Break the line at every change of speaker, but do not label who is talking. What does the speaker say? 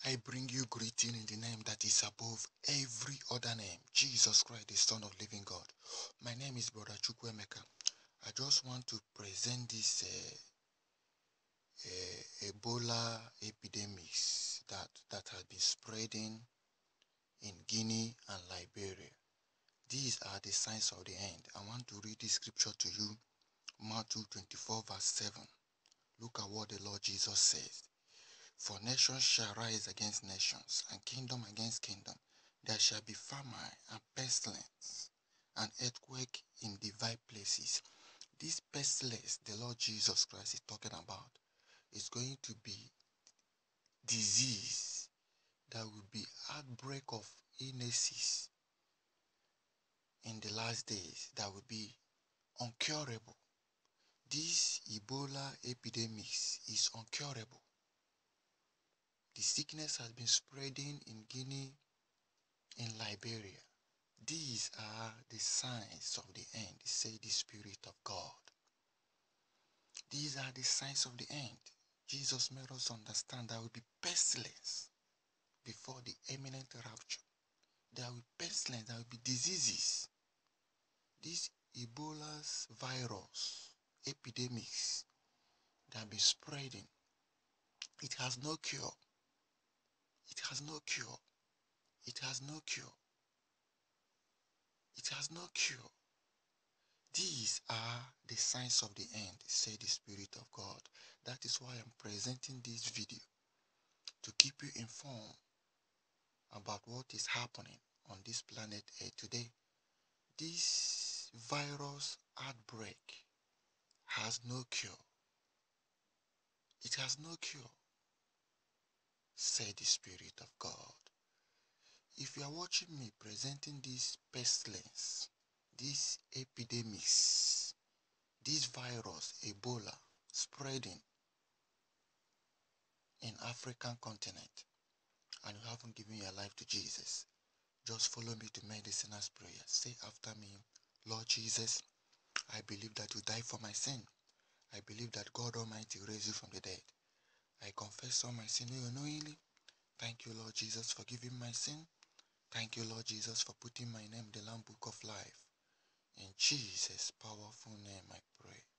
I bring you greeting in the name that is above every other name, Jesus Christ, the Son of living God. My name is Brother Chukwemeka. I just want to present this Ebola epidemics that has been spreading in Guinea and Liberia. These are the signs of the end. I want to read this scripture to you, Matthew 24 verse 7. Look at what the Lord Jesus says. For nations shall rise against nations, and kingdom against kingdom. There shall be famine and pestilence, and earthquake in divine places. This pestilence the Lord Jesus Christ is talking about is going to be disease. There will be outbreak of illnesses in the last days that will be uncurable. This Ebola epidemic is uncurable. The sickness has been spreading in Guinea, in Liberia. These are the signs of the end, say the Spirit of God. These are the signs of the end. Jesus made us understand there will be pestilence before the imminent rapture. There will be pestilence, there will be diseases. This Ebola's virus, epidemics that have been spreading, it has no cure. It has no cure. It has no cure. It has no cure. These are the signs of the end, say the Spirit of God. That is why I'm presenting this video, to keep you informed about what is happening on this planet Earth today. This virus outbreak has no cure. It has no cure, say the Spirit of God. If you are watching me presenting this pestilence, this epidemics, this virus, Ebola, spreading in African continent, and you haven't given your life to Jesus, just follow me to make the sinner's prayer. Say after me, Lord Jesus, I believe that you died for my sin. I believe that God Almighty raised you from the dead. I confess all my sin unknowingly. Thank you, Lord Jesus, for giving my sin. Thank you, Lord Jesus, for putting my name in the Lamb Book of Life. In Jesus' powerful name I pray.